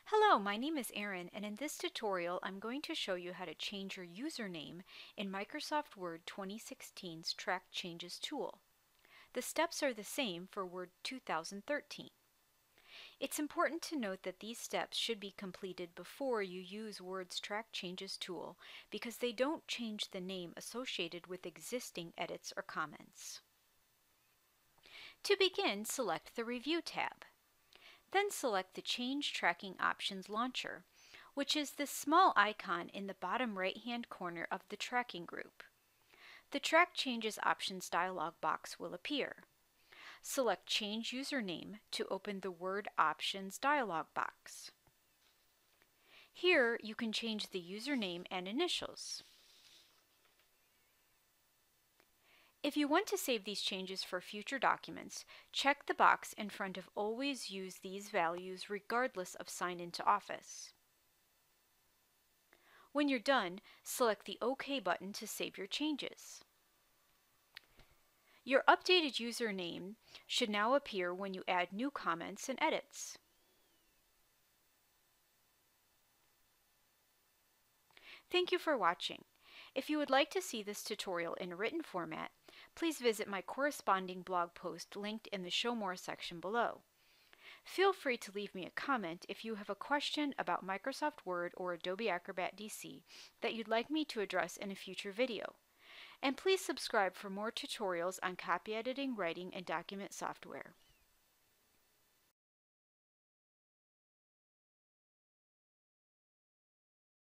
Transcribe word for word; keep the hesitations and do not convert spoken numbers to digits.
Hello, my name is Erin, and in this tutorial I'm going to show you how to change your username in Microsoft Word twenty sixteen's Track Changes tool. The steps are the same for Word two thousand thirteen. It's important to note that these steps should be completed before you use Word's Track Changes tool because they don't change the name associated with existing edits or comments. To begin, select the Review tab. Then select the Change Tracking Options launcher, which is the small icon in the bottom right-hand corner of the tracking group. The Track Changes Options dialog box will appear. Select Change Username to open the Word Options dialog box. Here you can change the username and initials. If you want to save these changes for future documents, check the box in front of Always use these values regardless of sign into Office. When you're done, select the OK button to save your changes. Your updated username should now appear when you add new comments and edits. Thank you for watching. If you would like to see this tutorial in written format, please visit my corresponding blog post linked in the Show More section below. Feel free to leave me a comment if you have a question about Microsoft Word or Adobe Acrobat D C that you'd like me to address in a future video. And please subscribe for more tutorials on copy editing, writing, and document software.